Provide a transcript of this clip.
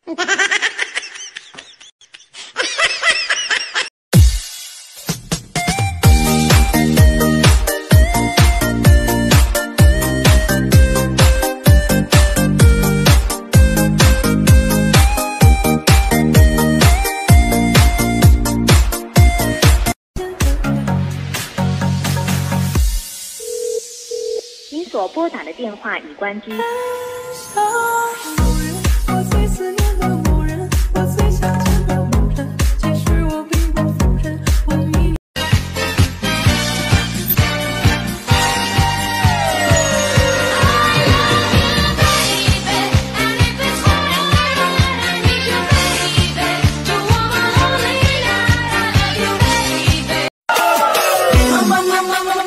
您所拨打的电话已关机。 我最思念的某人，我最想见的某人，其实我并不否认，我迷。Mama, mama, mama.